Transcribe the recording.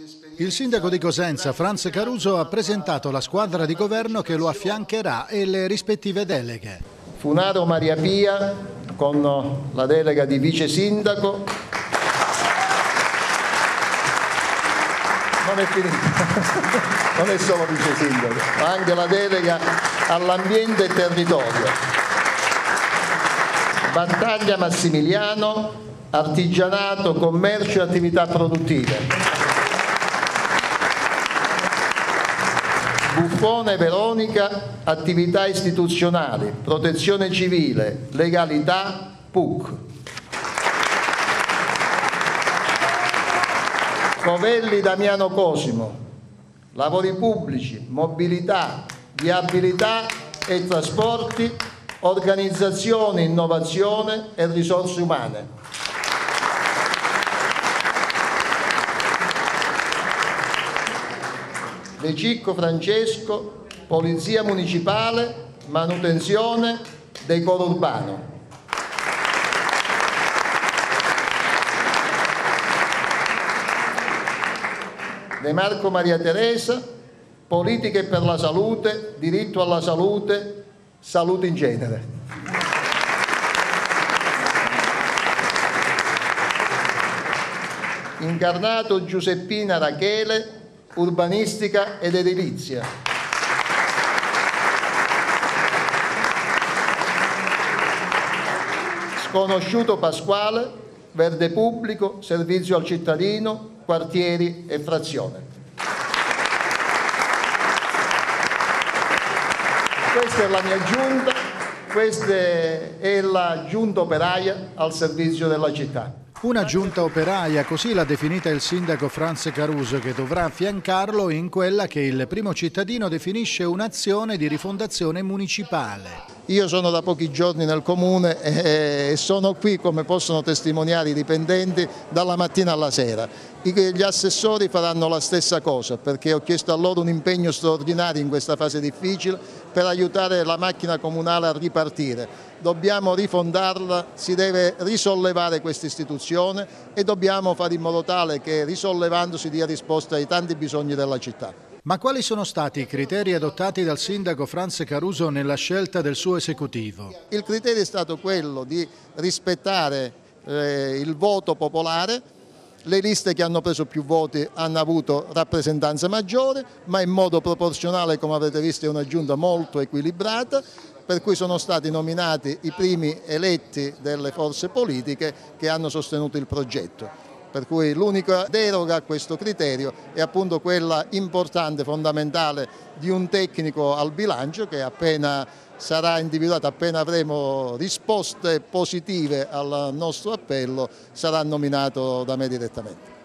Il sindaco di Cosenza, Franz Caruso, ha presentato la squadra di governo che lo affiancherà e le rispettive deleghe. Funaro Maria Pia con la delega di vice sindaco. Non è finita, non è solo vice sindaco, ma anche la delega all'ambiente e territorio. Battaglia Massimiliano, artigianato, commercio e attività produttive. Buffone Veronica, attività istituzionali, protezione civile, legalità, PUC. Covelli Damiano Cosimo, lavori pubblici, mobilità, viabilità e trasporti, organizzazione, innovazione e risorse umane. De Cicco Francesco, Polizia Municipale, manutenzione, decoro urbano. De Marco Maria Teresa, politiche per la salute, diritto alla salute, salute in genere. Incarnato Giuseppina Rachele, urbanistica ed edilizia. Sconosciuto Pasquale, verde pubblico, servizio al cittadino, quartieri e frazione. Questa è la mia giunta, questa è la giunta operaia al servizio della città. Una giunta operaia, così l'ha definita il sindaco Franz Caruso, che dovrà affiancarlo in quella che il primo cittadino definisce un'azione di rifondazione municipale. Io sono da pochi giorni nel comune e sono qui, come possono testimoniare i dipendenti, dalla mattina alla sera. Gli assessori faranno la stessa cosa, perché ho chiesto a loro un impegno straordinario in questa fase difficile per aiutare la macchina comunale a ripartire. Dobbiamo rifondarla, si deve risollevare questa istituzione e dobbiamo fare in modo tale che risollevandosi dia risposta ai tanti bisogni della città. Ma quali sono stati i criteri adottati dal sindaco Franz Caruso nella scelta del suo esecutivo? Il criterio è stato quello di rispettare il voto popolare. Le liste che hanno preso più voti hanno avuto rappresentanza maggiore, ma in modo proporzionale, come avete visto, è una giunta molto equilibrata, per cui sono stati nominati i primi eletti delle forze politiche che hanno sostenuto il progetto. Per cui l'unica deroga a questo criterio è appunto quella importante, fondamentale, di un tecnico al bilancio che appena sarà individuato, appena avremo risposte positive al nostro appello, sarà nominato da me direttamente.